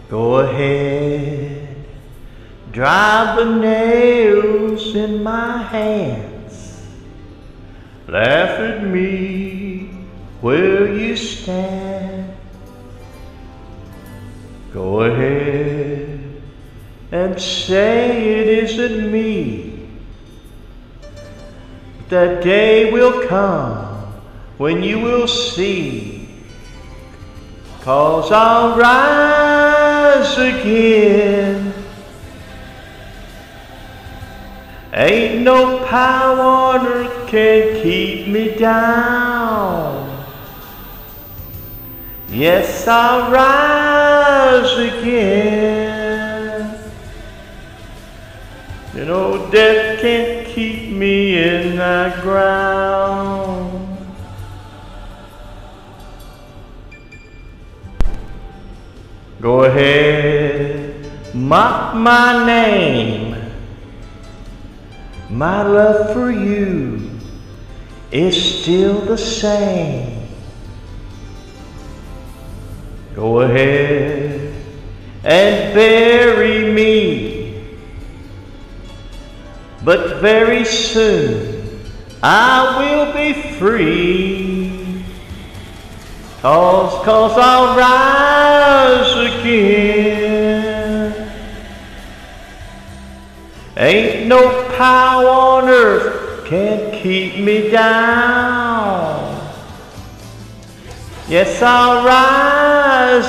Go ahead, drive the nails in my hands. Laugh at me where you stand. Go ahead and say it isn't me. That day will come when you will see, 'cause I'll rise again. Ain't no power on earth can keep me down. Yes, I'll rise again. You know, death can't keep me in that ground. Go ahead, mock my name. My love for you is still the same. Go ahead and bury me, but very soon I will be free, 'cause I'll rise again. Ain't no power on earth can keep me down. Yes, I'll rise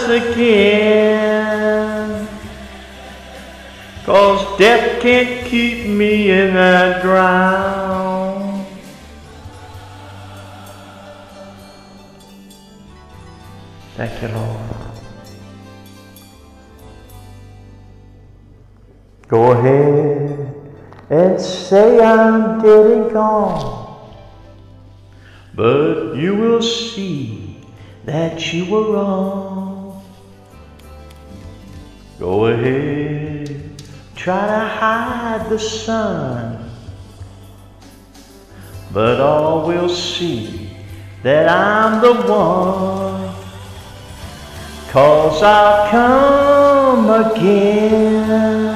again, 'cause death can't keep me in that ground. Thank you, Lord. Go ahead and say I'm dead and gone, but you will see that you were wrong. Go ahead, try to hide the sun, but all will see that I'm the one, 'cause I'll come again.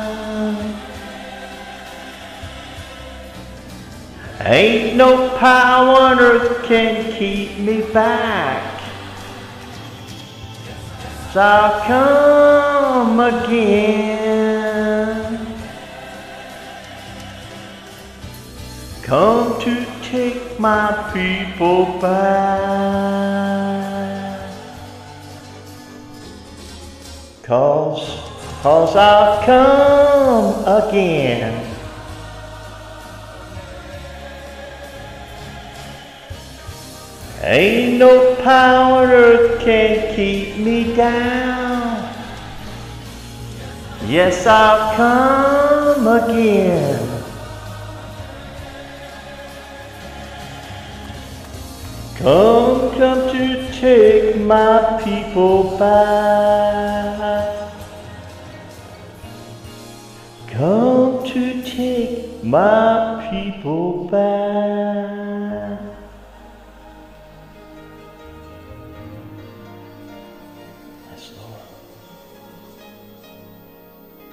Ain't no power on earth can keep me back. So I'll come again. Come to take my people back. 'Cause I'll come again. Ain't no power on earth can keep me down. Yes, I'll come again. Come to take my people back. Come to take my people back.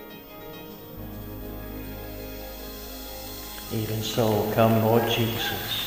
Even so, come, Lord Jesus.